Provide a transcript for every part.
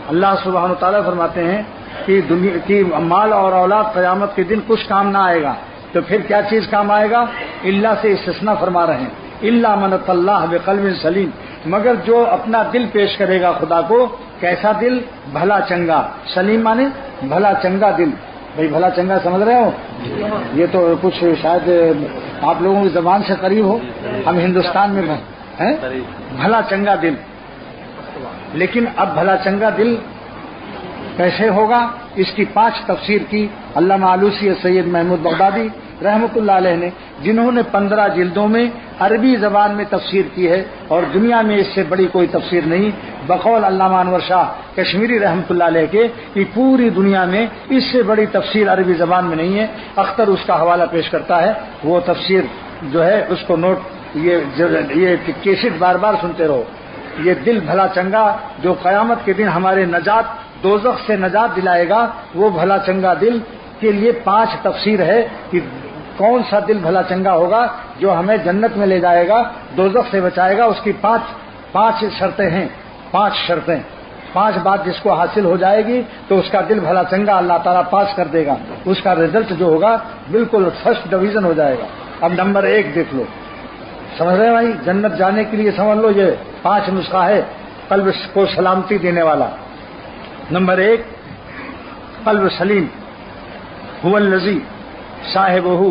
اللہ سبحانہ تعالیٰ فرماتے ہیں کہ دنیا کی مال اور اولاد قیامت کے دن کچھ کام نہ آئے گا، تو پھر کیا چیز کام آئے گا؟ اللہ سے استثناء فرما رہے ہیں، اللہ من اتى اللہ بقلب سلیم، مگر جو اپنا دل پیش کرے گا خدا کو، کیسا دل؟ بھلا چنگا، سلیم مانے بھلا چنگا دل۔ بھائی بھلا چنگا سمجھ رہے ہو؟ یہ تو کچھ شاید آپ لوگوں کی زبان سے قریب ہو، ہم ہندوستان میں ہیں، بھلا چنگا دل۔ لیکن اب بھلا چنگا دل کیسے ہوگا؟ اس کی 5 تفسیر کی علامہ آلوسی سید محمود بغدادی رحمۃ اللہ علیہ نے، جنہوں نے 15 جلدوں میں عربی زبان میں تفسیر کی ہے، اور دنیا میں اس سے بڑی کوئی تفسیر نہیں، بقول علامہ انور شاہ کشمیری رحمۃ اللہ علیہ کے، کہ پوری دنیا میں اس سے بڑی تفسیر عربی زبان میں نہیں ہے۔ اختر اس کا حوالہ پیش کرتا ہے، وہ تفسیر جو ہے اس کو نوٹ، یہ کیسٹ بار بار سنتے رہو۔ یہ دل بھلا چنگا جو قیامت کے دن ہمارے نجات، دوزخ سے نجات دلائے گا، وہ بھلا چنگا دل کے لیے 5 تفسیر ہے کہ کون سا دل بھلا چنگا ہوگا جو ہمیں جنت میں لے جائے گا، دوزخ سے بچائے گا۔ اس کی 5 شرطیں ہیں، 5 شرطیں، 5 بات جس کو حاصل ہو جائے گی تو اس کا دل بھلا چنگا اللہ تعالیٰ پاس کر دے گا، اس کا رزلٹ جو ہوگا بالکل فرسٹ ڈویژن ہو جائے گا۔ اب نمبر 1 دیکھ لو، سمجھ رہے ہیں بھائی؟ جنت جانے کے لیے سمجھ لو یہ 5 نسخہ ہے قلب کو سلامتی دینے والا۔ نمبر 1، قلب سلیم، هو الذی صاحبہ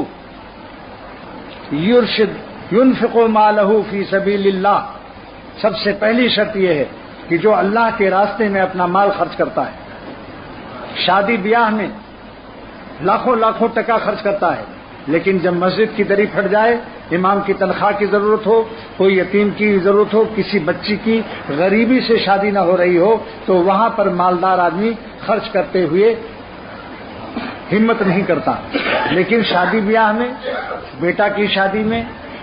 یرشد ينفق مالہ فی سبیل اللہ۔ سب سے پہلی شرط یہ ہے کہ جو اللہ کے راستے میں اپنا مال خرچ کرتا ہے، شادی بیاہ میں لاکھوں ٹکا خرچ کرتا ہے، لیکن جب مسجد کی دری پھٹ جائے، امام کی تنخواہ کی ضرورت ہو، کوئی یتیم کی ضرورت ہو، کسی بچی کی غریبی سے شادی نہ ہو رہی ہو، تو وہاں پر مالدار آدمی خرچ کرتے ہوئے ہمت نہیں کرتا۔ لیکن شادی بیاہ میں، بیٹا کی شادی میں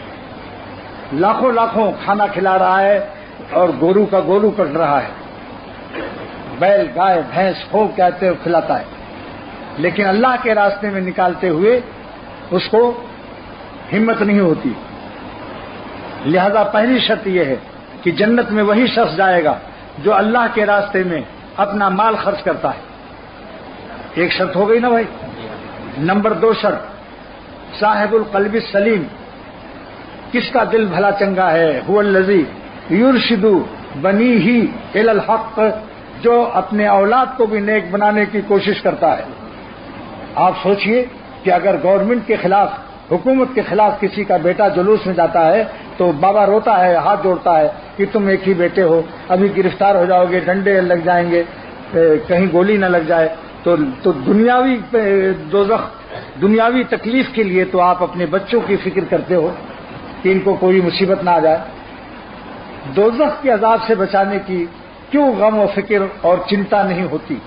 لاکھوں کھانا کھلا رہا ہے اور گورو کا گولو کٹ رہا ہے، بیل گائے بھینس خوب کہتے ہوئے کھلاتا ہے، لیکن اللہ کے راستے میں نکالتے ہوئے اس کو ہمت نہیں ہوتی۔ لہذا پہلی شرط یہ ہے کہ جنت میں وہی شخص جائے گا جو اللہ کے راستے میں اپنا مال خرچ کرتا ہے۔ ایک شرط ہو گئی نا بھائی۔ نمبر 2 شرط، صاحب القلب السلیم، کس کا دل بھلا چنگا ہے؟ هو الذی یرشد بنیہ الی الحق، جو اپنے اولاد کو بھی نیک بنانے کی کوشش کرتا ہے۔ آپ سوچئے کہ اگر گورنمنٹ کے خلاف، حکومت کے خلاف کسی کا بیٹا جلوس میں جاتا ہے تو بابا روتا ہے، ہاتھ جوڑتا ہے کہ تم ایک ہی بیٹے ہو، ابھی گرفتار ہو جاؤ گے، ڈنڈے لگ جائیں گے، کہیں گولی نہ لگ جائے۔ تو دنیاوی دوزخ، دنیاوی تکلیف کے لیے تو آپ اپنے بچوں کی فکر کرتے ہو کہ ان کو کوئی مصیبت نہ آ جائے، دوزخ کے عذاب سے بچانے کی کیوں غم و فکر اور چنتا نہیں ہوتی؟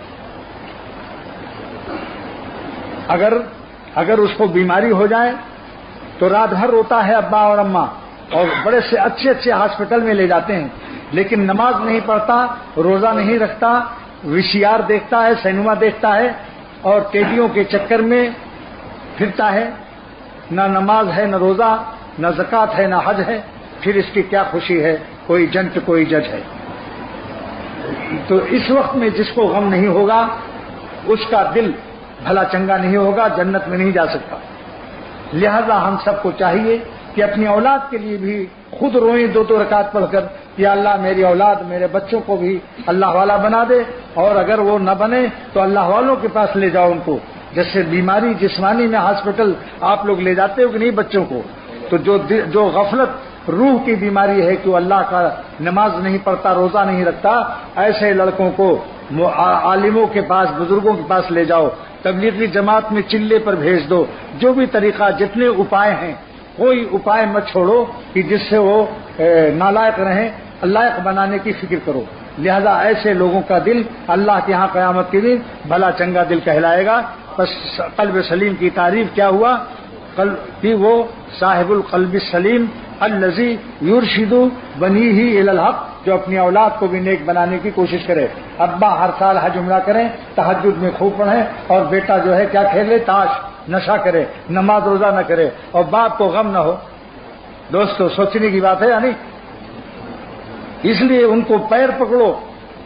اگر اس کو بیماری ہو جائے تو رات بھر روتا ہے ابا اور اماں، اور بڑے سے اچھے ہاسپٹل میں لے جاتے ہیں، لیکن نماز نہیں پڑھتا، روزہ نہیں رکھتا، VCR دیکھتا ہے، سینما دیکھتا ہے، اور ٹیڈیوں کے چکر میں پھرتا ہے، نہ نماز ہے، نہ روزہ، نہ زکوٰۃ ہے، نہ حج ہے، پھر اس کی کیا خوشی ہے؟ کوئی جنٹ کوئی جج ہے۔ تو اس وقت میں جس کو غم نہیں ہوگا اس کا دل بھلا چنگا نہیں ہوگا، جنت میں نہیں جا سکتا۔ لہذا ہم سب کو چاہیے کہ اپنی اولاد کے لیے بھی خود روئیں 2 رکعت پڑھ کر، یا اللہ میری اولاد، میرے بچوں کو بھی اللہ والا بنا دے، اور اگر وہ نہ بنے تو اللہ والوں کے پاس لے جاؤ ان کو۔ جیسے بیماری جسمانی میں ہاسپٹل آپ لوگ لے جاتے ہو کہ نہیں بچوں کو، تو جو غفلت روح کی بیماری ہے کہ وہ اللہ کا نماز نہیں پڑھتا، روزہ نہیں رکھتا، ایسے لڑکوں کو عالموں کے پاس، بزرگوں کے پاس لے جاؤ، تبلیغی جماعت میں چلے پر بھیج دو، جو بھی طریقہ، جتنے اپائے ہیں، کوئی اپائے مت چھوڑو کہ جس سے وہ نالائق رہیں، لائق بنانے کی فکر کرو۔ لہذا ایسے لوگوں کا دل اللہ کے ہاں قیامت کے دن بھلا چنگا دل کہلائے گا۔ بس قلب سلیم کی تعریف کیا ہوا؟ کہ وہ صاحب القلب السلیم الذی یرشد بنیہ الی الحق، جو اپنی اولاد کو بھی نیک بنانے کی کوشش کرے۔ ابا ہر سال حج عمرہ کریں، تہجد میں خوب پڑھیں، اور بیٹا جو ہے کیا کھیلے؟ تاش، نشہ کرے، نماز روزہ نہ کرے، اور باپ کو غم نہ ہو۔ دوستو سوچنے کی بات ہے یا نہیں؟ اس لیے ان کو پیر پکڑو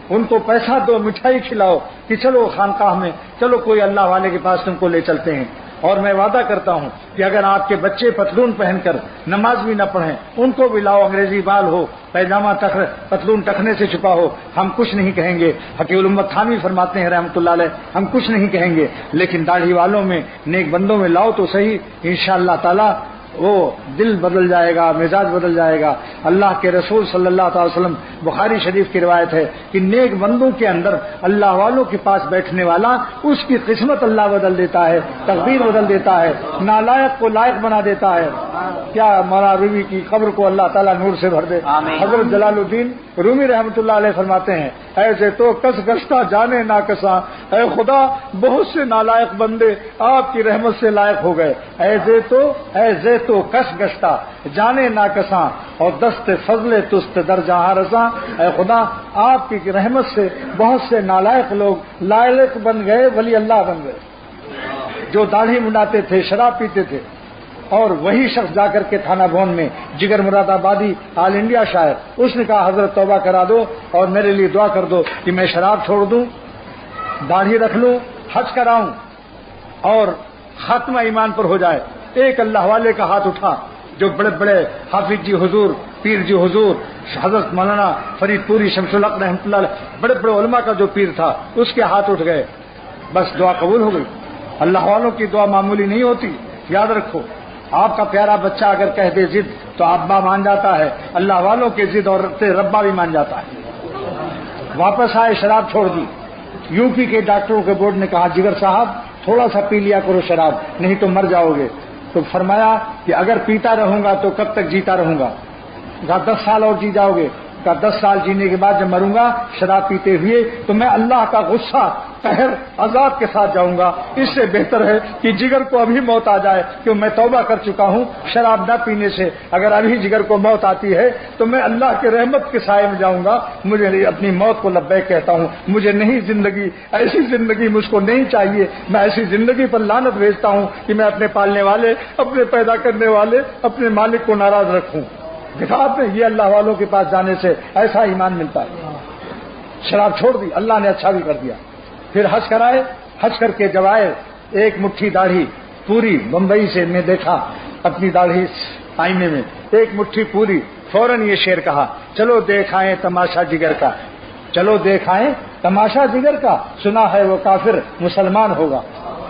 ان کو پیسہ دو، مٹھائی کھلاؤ کہ چلو خانقاہ میں، چلو کوئی اللہ والے کے پاس تم کو لے چلتے ہیں۔ اور میں وعدہ کرتا ہوں کہ اگر آپ کے بچے پتلون پہن کر نماز بھی نہ پڑھیں، ان کو بھی لاؤ، انگریزی بال ہو، پیجامہ پتلون ٹخنے سے چھپا ہو، ہم کچھ نہیں کہیں گے۔ حقیق الامت تھانوی فرماتے ہیں رحمۃ اللہ علیہ، ہم کچھ نہیں کہیں گے، لیکن داڑھی والوں میں، نیک بندوں میں لاؤ تو صحیح، انشاءاللہ تعالی وہ دل بدل جائے گا، مزاج بدل جائے گا۔ اللہ کے رسول صلی اللہ تعالی وسلم، بخاری شریف کی روایت ہے کہ نیک بندوں کے اندر اللہ والوں کے پاس بیٹھنے والا، اس کی قسمت اللہ بدل دیتا ہے، تقدیر بدل دیتا ہے، نالائق کو لائق بنا دیتا ہے۔ کیا مولانا رومی کی قبر کو اللہ تعالیٰ نور سے بھر دے۔ حضرت جلال الدین رومی رحمۃ اللہ علیہ فرماتے ہیں، ایسے تو کس گشتہ جانے نہ کساں، اے خدا بہت سے نالائق بندے آپ کی رحمت سے لائق ہو گئے، ایسے تو کس گشتہ جانے نہ کساں اور دست فضل تست در جہاں رساں، اے خدا آپ کی رحمت سے بہت سے نالائق لوگ لائق بن گئے، ولی اللہ بن گئے۔ جو داڑھی منڈاتے تھے، شراب پیتے تھے، اور وہی شخص جا کر کے تھانہ بھون میں، جگر مراد آبادی آل انڈیا شاعر، اس نے کہا حضرت توبہ کرا دو اور میرے لیے دعا کر دو کہ میں شراب چھوڑ دوں، داڑھی رکھ لوں، حج کراؤں اور خاتمہ ایمان پر ہو جائے۔ ایک اللہ والے کا ہاتھ اٹھا، جو بڑے بڑے حافظ جی حضور، پیر جی حضور، حضرت مولانا فرید پوری شمس الحق رحمۃ اللہ علیہ، بڑے بڑے علماء کا جو پیر تھا، اس کے ہاتھ اٹھ گئے، بس دعا قبول ہو گئی۔ اللہ والوں کی دعا معمولی نہیں ہوتی، یاد رکھو۔ آپ کا پیارا بچہ اگر کہہ دے ضد تو ابا مان جاتا ہے، اللہ والوں کے ضد اور ربا بھی مان جاتا ہے۔ واپس آئے، شراب چھوڑ دی۔ یو پی کے ڈاکٹروں کے بورڈ نے کہا جگر صاحب تھوڑا سا پی لیا کرو شراب، نہیں تو مر جاؤ گے۔ تو فرمایا کہ اگر پیتا رہوں گا تو کب تک جیتا رہوں گا؟ کہا 10 سال اور جی جاؤ گے۔ کہا 10 سال جینے کے بعد جب مروں گا شراب پیتے ہوئے تو میں اللہ کا غصہ، قہر، عذاب کے ساتھ جاؤں گا۔ اس سے بہتر ہے کہ جگر کو ابھی موت آ جائے، کہ میں توبہ کر چکا ہوں شراب نہ پینے سے۔ اگر ابھی جگر کو موت آتی ہے تو میں اللہ کے رحمت کے سائے میں جاؤں گا۔ مجھے اپنی موت کو لبیک کہتا ہوں، مجھے نہیں زندگی، ایسی زندگی مجھ کو نہیں چاہیے۔ میں ایسی زندگی پر لعنت بھیجتا ہوں کہ میں اپنے پالنے والے، اپنے پیدا کرنے والے، اپنے مالک کو ناراض رکھوں۔ دیکھا آپ نے، یہ اللہ والوں کے پاس جانے سے ایسا ایمان ملتا ہے۔ شراب چھوڑ دی، اللہ نے اچھا بھی کر دیا۔ پھر حج کرائے، حج کر کے جب آئے، ایک مٹھی داڑھی پوری، بمبئی سے میں دیکھا اپنی داڑھی آئینے میں، ایک مٹھی پوری، فوراً یہ شعر کہا، چلو دیکھائیں تماشا جگر کا، چلو دیکھائیں تماشا جگر کا، سنا ہے وہ کافر مسلمان ہوگا۔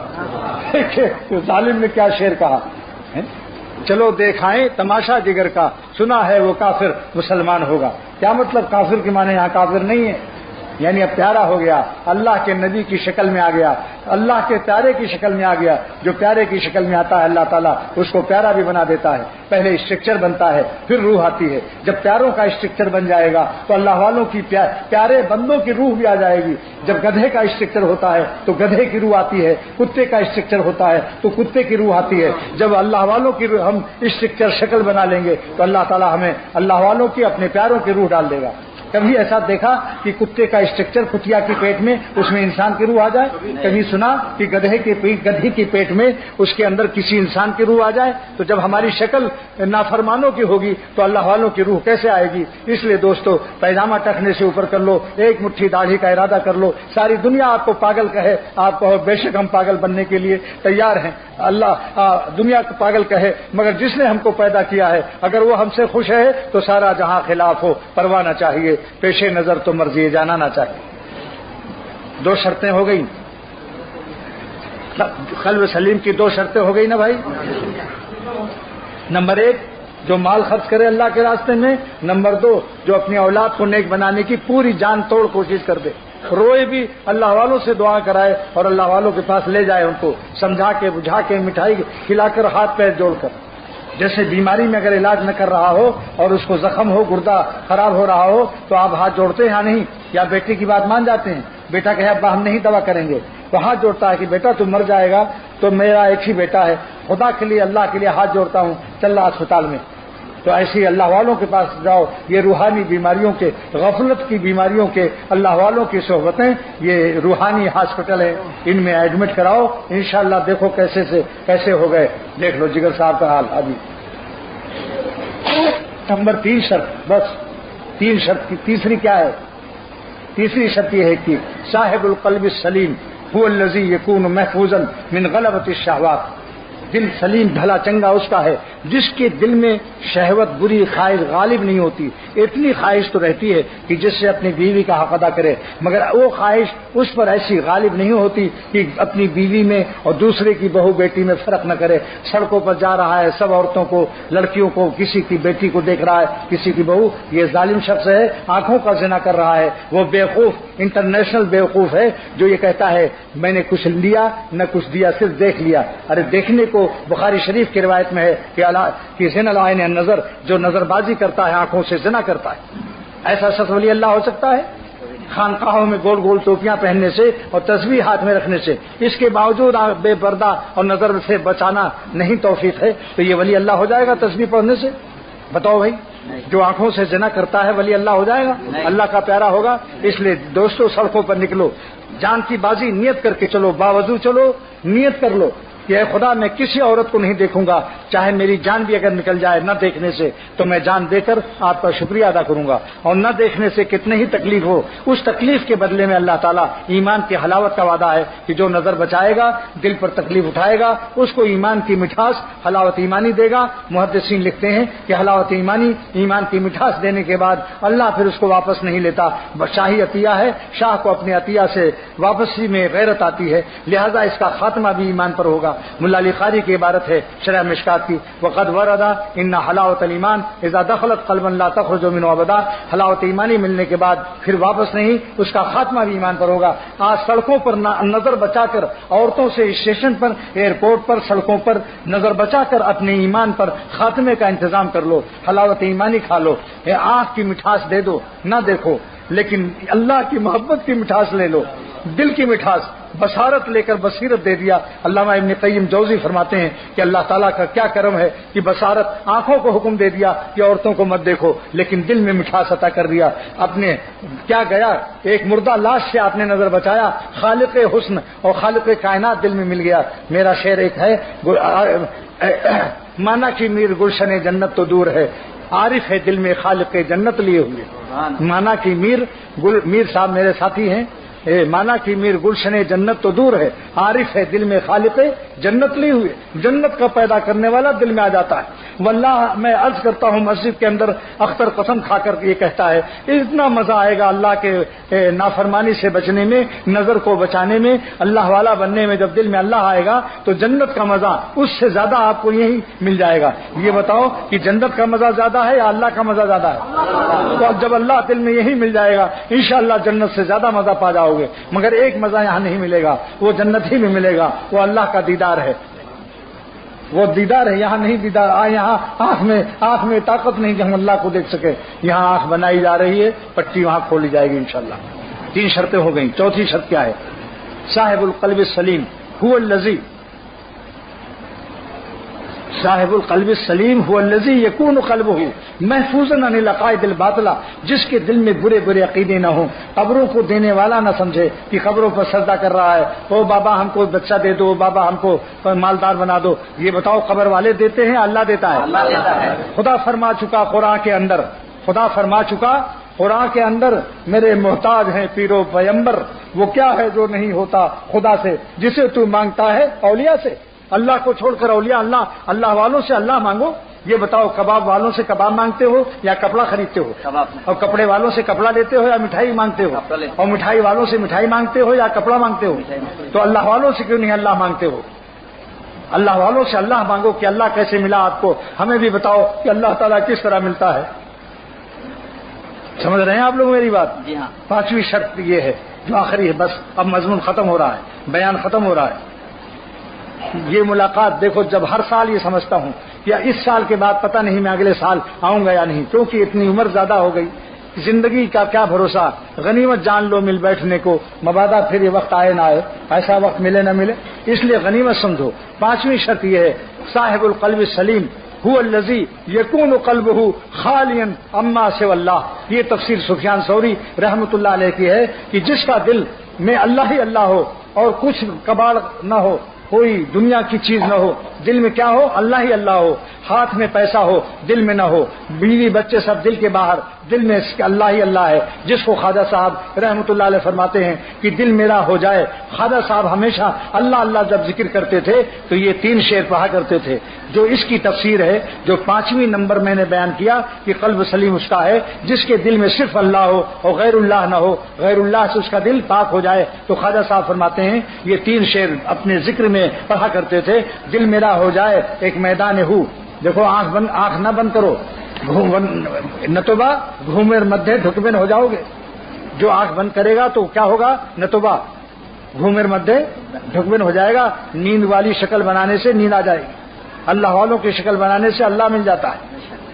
دیکھیں ظالم نے کیا شعر کہا، چلو دیکھائیں تماشا جگر کا، سنا ہے وہ کافر مسلمان ہوگا۔ کیا مطلب؟ کافر کے معنی یہاں کافر نہیں ہے، یعنی اب پیارا ہو گیا، اللہ کے نبی کی شکل میں آ گیا، اللہ کے پیارے کی شکل میں آ گیا۔ جو پیارے کی شکل میں آتا ہے اللہ تعالیٰ اس کو پیارا بھی بنا دیتا ہے۔ پہلے اسٹرکچر بنتا ہے، پھر روح آتی ہے۔ جب پیاروں کا اسٹرکچر بن جائے گا تو اللہ والوں کی پیارے بندوں کی روح بھی آ جائے گی۔ جب گدھے کا اسٹرکچر ہوتا ہے تو گدھے کی روح آتی ہے، کتے کا اسٹرکچر ہوتا ہے تو کتے کی روح آتی ہے۔ جب اللہ والوں کی روح ہم اسٹرکچر شکل بنا لیں گے تو اللہ تعالیٰ ہمیں اللہ والوں کی، اپنے پیاروں کی روح ڈال دے گا۔ کبھی ایسا دیکھا کہ کتے کا اسٹرکچر کتیا کی پیٹ میں، اس میں انسان کی روح آ جائے؟ کبھی سنا کہ گدھے کی پیٹ میں اس کے اندر کسی انسان کی روح آ جائے؟ تو جب ہماری شکل نافرمانوں کی ہوگی تو اللہ والوں کی روح کیسے آئے گی؟ اس لیے دوستو، پیجامہ ٹکنے سے اوپر کر لو، ایک مٹھی داڑھی کا ارادہ کر لو۔ ساری دنیا آپ کو پاگل کہے، آپ کہو بے شک ہم پاگل بننے کے لیے تیار ہیں، اللہ دنیا کو پاگل کہے، مگر جس نے ہم کو پیدا کیا ہے اگر وہ ہم سے خوش ہے تو سارا جہاں خلاف ہو، پرواہ نہ چاہیے، پیش نظر تو مرضی جانا نہ چاہیے۔ 2 شرطیں ہو گئی، قلب سلیم کی 2 شرطیں ہو گئی نا بھائی۔ نمبر 1 جو مال خرچ کرے اللہ کے راستے میں، نمبر 2 جو اپنی اولاد کو نیک بنانے کی پوری جان توڑ کوشش کر دے، روئے بھی، اللہ والوں سے دعا کرائے اور اللہ والوں کے پاس لے جائے، ان کو سمجھا کے بجھا کے مٹھائی کھلا کر ہاتھ پیر جوڑ کر۔ جیسے بیماری میں اگر علاج نہ کر رہا ہو اور اس کو زخم ہو، گردہ خراب ہو رہا ہو تو آپ ہاتھ جوڑتے ہیں یا نہیں؟ یا بیٹے کی بات مان جاتے ہیں؟ بیٹا کہے ابا ہم نہیں دوا کریں گے تو ہاتھ جوڑتا ہے کہ بیٹا تو مر جائے گا تو میرا ایک ہی بیٹا ہے، خدا کے لیے، اللہ کے لیے ہاتھ جوڑتا ہوں، چل رہا اسپتال میں۔ تو ایسی اللہ والوں کے پاس جاؤ۔ یہ روحانی بیماریوں کے، غفلت کی بیماریوں کے اللہ والوں کی صحبتیں، یہ روحانی ہاسپٹل ہے، ان میں ایڈمٹ کراؤ، انشاءاللہ دیکھو کیسے ہو گئے۔ دیکھ لو جگر صاحب کا حال ابھی۔ نمبر 3 شرط، بس 3 شرط کی تیسری کیا ہے؟ تیسری شرط یہ ہے کہ صاحب القلب السلیم هو الذی یکون محفوظا من غلبۃ الشہوات، دل سلیم بھلا چنگا اس کا ہے جس کے دل میں شہوت بری خواہش غالب نہیں ہوتی. اتنی خواہش تو رہتی ہے کہ جس سے اپنی بیوی کا حق ادا کرے، مگر وہ خواہش اس پر ایسی غالب نہیں ہوتی کہ اپنی بیوی میں اور دوسرے کی بہو بیٹی میں فرق نہ کرے. سڑکوں پر جا رہا ہے، سب عورتوں کو، لڑکیوں کو، کسی کی بیٹی کو دیکھ رہا ہے، کسی کی بہو. یہ ظالم شخص ہے، آنکھوں کا زنا کر رہا ہے. وہ بیوقوف، انٹرنیشنل بیوقوف ہے جو یہ کہتا ہے میں نے کچھ لیا نہ کچھ دیا، صرف دیکھ لیا. ارے دیکھنے کو بخاری شریف کی روایت میں ہے کہ زنا العین النظر، جو نظر بازی کرتا ہے آنکھوں سے زنا کرتا ہے. ایسا شخص ولی اللہ ہو سکتا ہے؟ خانقاہوں میں گول گول ٹوپیاں پہننے سے اور تسبیح ہاتھ میں رکھنے سے، اس کے باوجود بے پردہ اور نظر سے بچانا نہیں توفیق ہے، تو یہ ولی اللہ ہو جائے گا تسبیح پڑھنے سے؟ بتاؤ بھائی، جو آنکھوں سے زنا کرتا ہے ولی اللہ ہو جائے گا؟ اللہ کا پیارا ہوگا؟ اس لیے دوستوں سڑکوں پر نکلو، جان کی بازی نیت کر کے چلو، باوضو چلو، نیت کر لو کہ اے خدا میں کسی عورت کو نہیں دیکھوں گا، چاہے میری جان بھی اگر نکل جائے نہ دیکھنے سے تو میں جان دے کر آپ کا شکریہ ادا کروں گا. اور نہ دیکھنے سے کتنے ہی تکلیف ہو، اس تکلیف کے بدلے میں اللہ تعالیٰ ایمان کی حلاوت کا وعدہ ہے کہ جو نظر بچائے گا، دل پر تکلیف اٹھائے گا، اس کو ایمان کی مٹھاس، حلاوت ایمانی دے گا. محدثین لکھتے ہیں کہ حلاوت ایمانی، ایمان کی مٹھاس دینے کے بعد اللہ پھر اس کو واپس نہیں لیتا. شاہی عطیہ ہے، شاہ کو اپنے عطیہ سے واپسی میں غیرت آتی ہے، لہذا اس کا خاتمہ بھی ایمان پر ہوگا. ملا علی قاری کی عبارت ہے شرح مشکات کی، وقد ورد ان حلاوت الایمان اذا دخلت قلبا لا تخرج منه ابدا. حلاوت ایمانی ملنے کے بعد پھر واپس نہیں، اس کا خاتمہ بھی ایمان پر ہوگا. آج سڑکوں پر نظر بچا کر، عورتوں سے اسٹیشن پر، ایئرپورٹ پر، سڑکوں پر نظر بچا کر اپنے ایمان پر خاتمے کا انتظام کر لو، حلاوت ایمانی کھا لو. آنکھ کی مٹھاس دے دو، نہ دیکھو، لیکن اللہ کی محبت کی مٹھاس لے لو، دل کی مٹھاس. بصارت لے کر بصیرت دے دیا. علامہ ابن قیم جوزی فرماتے ہیں کہ اللہ تعالیٰ کا کیا کرم ہے کہ بصارت، آنکھوں کو حکم دے دیا کہ عورتوں کو مت دیکھو، لیکن دل میں مٹھاس عطا کر دیا. اپنے کیا گیا، ایک مردہ لاش سے آپ نے نظر بچایا، خالق حسن اور خالق کائنات دل میں مل گیا. میرا شعر ایک ہے، مانا کہ میر گلشن جنت تو دور ہے، عارف ہے دل میں خالق جنت لیے ہوئے. مانا کہ میر صاحب میرے ساتھی ہیں، مانا کہ میر گلشن جنت تو دور ہے، عارف ہے دل میں خالق جنت لی ہوئے. جنت کا پیدا کرنے والا دل میں آ جاتا ہے. واللہ میں عرض کرتا ہوں، مسجد کے اندر اختر قسم کھا کر یہ کہتا ہے، اتنا مزہ آئے گا اللہ کے نافرمانی سے بچنے میں، نظر کو بچانے میں، اللہ والا بننے میں. جب دل میں اللہ آئے گا تو جنت کا مزہ اس سے زیادہ آپ کو یہی مل جائے گا. یہ بتاؤ کہ جنت کا مزہ زیادہ ہے یا اللہ کا مزہ زیادہ ہے؟ تو جب اللہ دل میں یہی مل جائے گا، انشاءاللہ جنت سے زیادہ مزہ پا جاؤ گے. مگر ایک مزہ یہاں نہیں ملے گا، وہ جنت ہی میں ملے گا، وہ اللہ کا دیدار ہے. وہ دیدار ہے، یہاں نہیں دیدار. یہاں آنکھ میں طاقت نہیں کہ ہم اللہ کو دیکھ سکے. یہاں آنکھ بنائی جا رہی ہے، پٹی وہاں کھولی جائے گی انشاءاللہ. 3 شرطیں ہو گئیں. چوتھی شرط کیا ہے؟ صاحب القلب السلیم هو الذی، صاحب القلب السلیم هو الذی یکون قلبہ محفوظا عن العقائد الباطلہ، جس کے دل میں برے برے عقیدے نہ ہوں. قبروں کو دینے والا نہ سمجھے کہ قبروں پر سجدہ کر رہا ہے، او بابا ہم کو بچہ دے دو، بابا ہم کو مالدار بنا دو. یہ بتاؤ قبر والے دیتے ہیں اللہ دیتا ہے؟ اللہ دیتا ہے. خدا فرما چکا قرآن کے اندر، خدا فرما چکا قرآن کے اندر، میرے محتاج ہیں پیرو پیمبر، وہ کیا ہے جو نہیں ہوتا خدا سے، جسے تو مانگتا ہے اولیاء سے. اللہ کو چھوڑ کر اولیاء، اللہ والوں سے اللہ مانگو. یہ بتاؤ کباب والوں سے کباب مانگتے ہو یا کپڑا خریدتے ہو؟ اور کپڑے والوں سے کپڑا لیتے ہو یا مٹھائی مانگتے ہو؟ اور مٹھائی والوں سے مٹھائی مانگتے ہو یا کپڑا مانگتے ہو؟ تو اللہ والوں سے کیوں نہیں اللہ مانگتے ہو؟ اللہ والوں سے اللہ مانگو کہ اللہ کیسے ملا آپ کو. ہمیں بھی بتاؤ کہ اللہ تعالیٰ کس طرح ملتا ہے. سمجھ رہے ہیں آپ لوگ میری بات؟ جی ہاں. 5ویں شرط یہ ہے جو آخری ہے، بس اب مضمون ختم ہو رہا ہے، بیان ختم ہو رہا ہے. یہ ملاقات دیکھو، جب ہر سال یہ سمجھتا ہوں یا اس سال کے بعد پتہ نہیں میں اگلے سال آؤں گا یا نہیں، کیونکہ اتنی عمر زیادہ ہو گئی، زندگی کا کیا بھروسہ. غنیمت جان لو مل بیٹھنے کو، مبادا پھر یہ وقت آئے نہ آئے، ایسا وقت ملے نہ ملے، اس لیے غنیمت سمجھو. 5ویں شرط یہ ہے، صاحب القلب السلیم هو الذی یکون قلبہ خالیا عما سوی اللہ. یہ تفسیر سفیان ثوری رحمۃ اللہ علیہ کی ہے کہ جس کا دل میں اللہ ہی اللہ ہو اور کچھ کباڑ نہ ہو، کوئی دنیا کی چیز نہ ہو، دل میں کیا ہو؟ اللہ ہی اللہ ہو، ہاتھ میں پیسہ ہو دل میں نہ ہو، بیوی بچے سب دل کے باہر، دل میں اللہ ہی اللہ ہے، جس کو خواجہ صاحب رحمۃ اللہ علیہ فرماتے ہیں کہ دل میرا ہو جائے۔ خواجہ صاحب ہمیشہ اللہ اللہ جب ذکر کرتے تھے تو یہ 3 شعر پڑھا کرتے تھے، جو اس کی تفسیر ہے، جو 5ویں نمبر میں نے بیان کیا کہ قلب سلیم اس کا ہے جس کے دل میں صرف اللہ ہو اور غیر اللہ نہ ہو، غیر اللہ سے اس کا دل پاک ہو جائے۔ تو خواجہ صاحب فرماتے ہیں یہ 3 شعر اپنے ذکر میں پڑھا کرتے تھے، دل میرا ہو جائے ایک میدان ہو، دیکھو آنکھ نہ بند کرو، نتوبہ گھومر مدھے ڈھکبن ہو جاؤ گے، جو آنکھ بند کرے گا تو کیا ہوگا؟ نتوبہ گھومر مدھے ڈھکبن ہو جائے گا، نیند والی شکل بنانے سے نیند آ جائے گی، اللہ والوں کی شکل بنانے سے اللہ مل جاتا ہے۔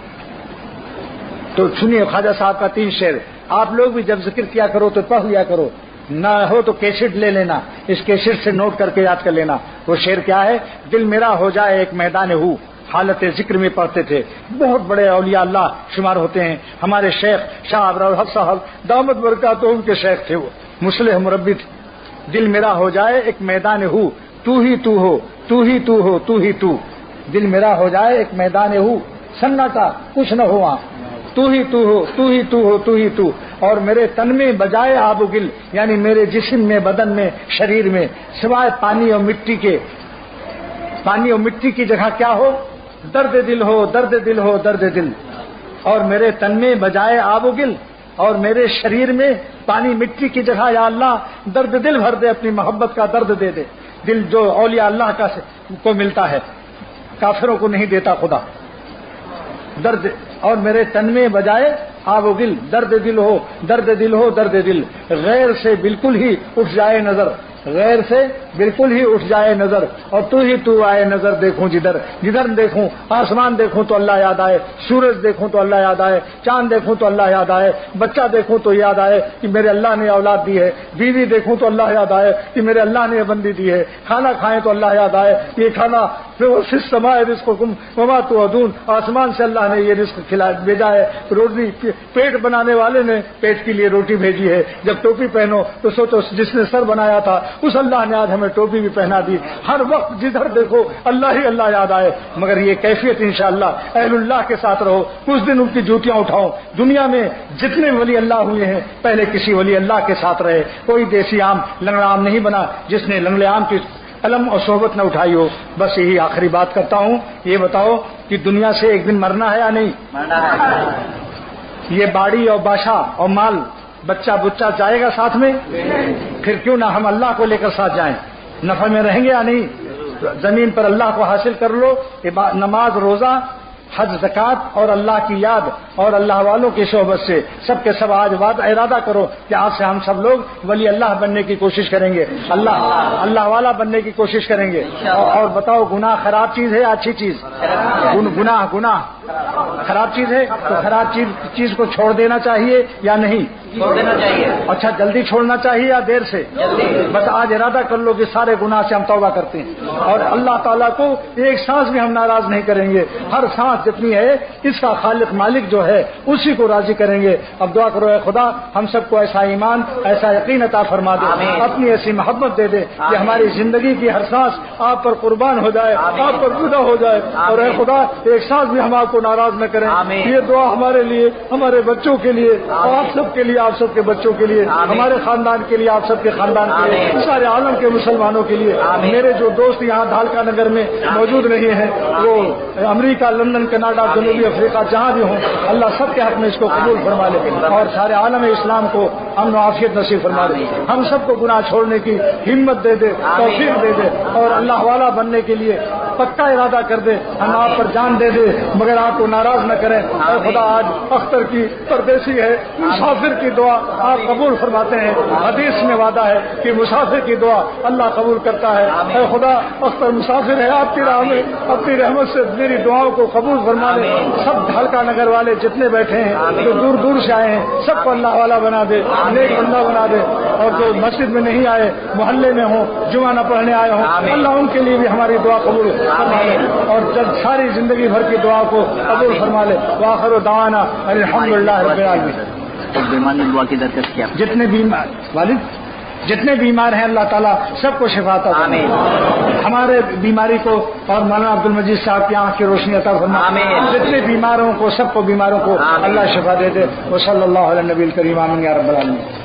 تو سنیے خواجہ صاحب کا 3 شعر، آپ لوگ بھی جب ذکر کیا کرو تو پڑھ لیا کرو، نہ ہو تو کیسٹ لے لینا، اس کیسٹ سے نوٹ کر کے یاد کر لینا۔ وہ شعر کیا ہے؟ دل میرا ہو جائے ایک میدان ہو، حالت ذکر میں پڑھتے تھے، بہت بڑے اولیاء اللہ شمار ہوتے ہیں۔ ہمارے شیخ شاہ ابرار حق صاحب دامت برکاتہم کے شیخ تھے، وہ مصلح مربی تھے۔ دل میرا ہو جائے ایک میدان ہو، تو ہی تو ہو، تو ہی تو ہو، تو ہی تو، دل میرا ہو جائے ایک میدان ہو، سناٹا کچھ نہ ہو وہاں، تو ہی تو ہو، تو ہی تو ہو، تو ہی تو، اور میرے تن میں بجائے آب و گل، یعنی میرے جسم میں، بدن میں، شریر میں سوائے پانی اور مٹی کے، پانی اور مٹی کی جگہ کیا ہو؟ درد دل ہو، درد دل ہو، درد دل، اور میرے تن میں بجائے آب و گل، اور میرے شریر میں پانی مٹی کی جگہ یا اللہ درد دل بھر دے، اپنی محبت کا درد دے دے، دل جو اولیاء اللہ کو ملتا ہے، کافروں کو نہیں دیتا خدا، درد، اور میرے تن میں بجائے آب و گل، درد دل ہو، درد دل ہو، درد دل، غیر سے بالکل ہی اٹھ جائے نظر، غیر سے بالکل ہی اٹھ جائے نظر، اور تو ہی تو آئے نظر، دیکھوں جدھر جدھر دیکھوں، آسمان دیکھوں تو اللہ یاد آئے، سورج دیکھوں تو اللہ یاد آئے، چاند دیکھوں تو اللہ یاد آئے، بچہ دیکھوں تو یاد آئے کہ میرے اللہ نے اولاد دی ہے، بیوی دیکھوں تو اللہ یاد آئے کہ میرے اللہ نے یہ بندی دی ہے، کھانا کھائیں تو اللہ یاد آئے، یہ کھانا سمائے رزقکم وما توعدون، آسمان سے اللہ نے یہ رزق بھیجا ہے، روٹی پیٹ بنانے والے نے پیٹ کے لیے روٹی بھیجی ہے، جب ٹوپی پہنو تو سوچو جس نے سر بنایا تھا اس اللہ نے آج ہمیں ٹوپی بھی پہنا دی، ہر وقت جدھر دیکھو اللہ ہی اللہ یاد آئے، مگر یہ کیفیت انشاءاللہ اہل اللہ کے ساتھ رہو، کچھ دن ان کی جوتیاں اٹھاؤ، دنیا میں جتنے ولی اللہ ہوئے ہیں پہلے کسی ولی اللہ کے ساتھ رہے، کوئی دیسی عام لنگڑا عام نہیں بنا جس نے لنگڑے عام کی علم اور صحبت نہ اٹھائی ہو۔ بس یہی آخری بات کرتا ہوں، یہ بتاؤ کہ دنیا سے ایک دن مرنا ہے یا نہیں؟ یہ باڑی اور بادشاہ اور مال بچہ بچہ جائے گا ساتھ میں؟ پھر کیوں نہ ہم اللہ کو لے کر ساتھ جائیں، نفع میں رہیں گے یا نہیں؟ زمین پر اللہ کو حاصل کر لو، نماز روزہ حج زکات اور اللہ کی یاد اور اللہ والوں کی صحبت سے سب کے سب آج ارادہ کرو کہ آج سے ہم سب لوگ ولی اللہ بننے کی کوشش کریں گے، اللہ والا بننے کی کوشش کریں گے۔ اور بتاؤ گناہ خراب چیز ہے یا اچھی چیز؟ گناہ خراب چیز ہے، تو خراب چیز کو چھوڑ دینا چاہیے یا نہیں؟ چھوڑ دینا چاہیے۔ اچھا جلدی چھوڑنا چاہیے یا دیر سے؟ بس آج ارادہ کر لو کہ سارے گناہ سے ہم توبہ کرتے ہیں، اور اللہ تعالیٰ کو ایک سانس بھی ہم ناراض نہیں کریں گے، ہر سانس جتنی ہے اس کا خالق مالک جو ہے اسی کو راضی کریں گے۔ اب دعا کرو اے خدا ہم سب کو ایسا ایمان ایسا یقین عطا فرما دے، اپنی ایسی محبت دے دے کہ ہماری زندگی کی ہر سانس آپ پر قربان ہو جائے، آپ پر فدا ہو جائے، اور اے خدا ایک سانس بھی ہم آپ کو ناراض نہ کریں۔ یہ دعا ہمارے لیے، ہمارے بچوں کے لیے، آپ سب کے لیے، آپ سب کے بچوں کے لیے، ہمارے خاندان کے لیے، آپ سب کے خاندان کے لیے، سارے عالم کے مسلمانوں کے لیے۔ میرے جو دوست یہاں دھالکا نگر میں موجود نہیں ہیں، وہ امریکہ، لندن، کینیڈا، جنوبی افریقہ جہاں بھی ہوں، اللہ سب کے حق میں اس کو قبول فرما لے، اور سارے عالم اسلام کو امن و عافیت نصیب فرما دے، ہم سب کو گناہ چھوڑنے کی ہمت دے دے، توفیق دے دے، اور اللہ والا بننے کے لیے پکا ارادہ کر دے، ہم آپ پر جان دے دے مگر آپ کو ناراض نہ کریں۔ اے خدا آج اختر کی پردیسی ہے، مسافر کی دعا آپ قبول فرماتے ہیں، حدیث میں وعدہ ہے کہ مسافر کی دعا اللہ قبول کرتا ہے۔ اے خدا اختر مسافر ہے، آپ کی راہ میں اپنی رحمت سے میری دعاؤں کو قبول فرما لے، سب ڈھالکا نگر والے جتنے بیٹھے ہیں جو دور دور سے آئے ہیں سب کو اللہ والا بنا دے، نیک بندہ بنا دے، اور جو مسجد میں نہیں آئے محلے میں ہوں جمعہ نہ پڑھنے آئے ہوں اللہ ان کے لیے بھی ہماری دعا قبول فرما لے، اور جب ساری زندگی بھر کی دعا کو قبول فرما لے۔ وآخر دعوانا الحمدللہ رب العالمین۔ بیماری دعا کی درخواست کیا؟ جتنے بھی والد جتنے بیمار ہیں اللہ تعالیٰ سب کو شفا عطا فرما، ہمارے بیماری کو اور مولانا عبد المجید صاحب کی آنکھ کی روشنی عطا فرما، جتنے بیماروں کو سب کو بیماروں کو اللہ شفا دے دے۔ وصلی اللہ علی نبی الکریم، آمین یا رب العالمین۔